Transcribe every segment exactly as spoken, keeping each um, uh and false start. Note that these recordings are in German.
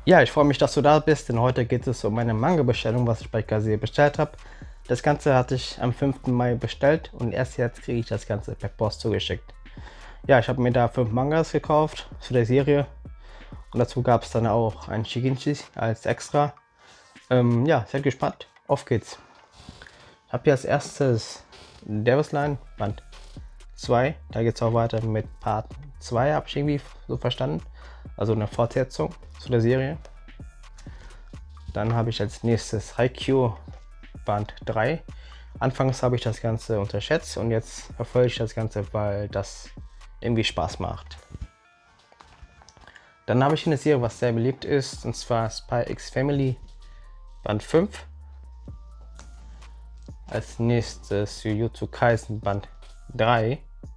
Ja, ich freue mich, dass du da bist, denn heute geht es um meine Manga-Bestellung, was ich bei Kase bestellt habe. Das Ganze hatte ich am fünften Mai bestellt und erst jetzt kriege ich das Ganze per Post zugeschickt. Ja, ich habe mir da fünf Mangas gekauft zu der Serie und dazu gab es dann auch ein Shiginshi als extra. Ähm, ja, seid gespannt. Auf geht's. Ich habe hier als erstes Devil's Line, Band zwei. Da geht es auch weiter mit Part zwei, habe ich irgendwie so verstanden. Also eine Fortsetzung zu der Serie. Dann habe ich als nächstes Haikyuu Band drei. Anfangs habe ich das Ganze unterschätzt und jetzt verfolge ich das Ganze, weil das irgendwie Spaß macht. Dann habe ich eine Serie, was sehr beliebt ist, und zwar Spy X Family Band fünf. Als nächstes Jujutsu Kaisen Band drei.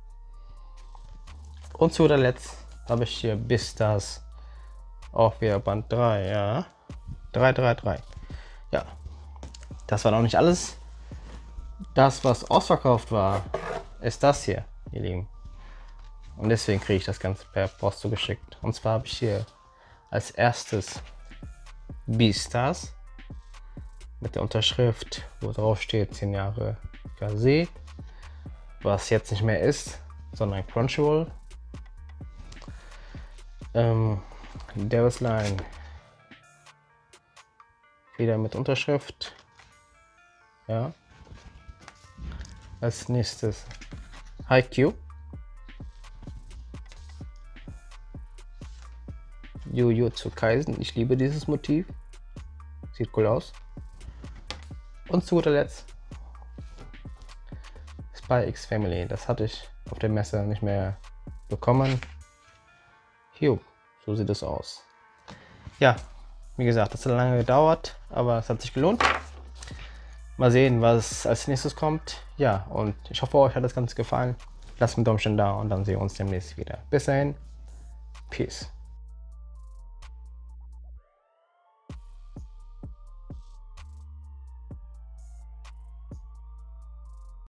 Und zu guter Letzt habe ich hier Beastars auch wieder Band drei, ja. drei drei drei. Ja, das war noch nicht alles. Das, was ausverkauft war, ist das hier, ihr Lieben. Und deswegen kriege ich das Ganze per Post zugeschickt. Und zwar habe ich hier als erstes Beastars mit der Unterschrift, wo drauf steht zehn Jahre Kase, was jetzt nicht mehr ist, sondern Crunchyroll. Ähm, Devil's Line wieder mit Unterschrift. Ja. Als nächstes Haikyuu. Jujutsu Kaisen. Ich liebe dieses Motiv. Sieht cool aus. Und zu guter Letzt Spy X Family. Das hatte ich auf der Messe nicht mehr bekommen. Hier, so sieht es aus. Ja, wie gesagt, das hat lange gedauert, aber es hat sich gelohnt. Mal sehen, was als nächstes kommt. Ja, und ich hoffe, euch hat das Ganze gefallen. Lasst einen Daumen da und dann sehen wir uns demnächst wieder. Bis dahin, Peace.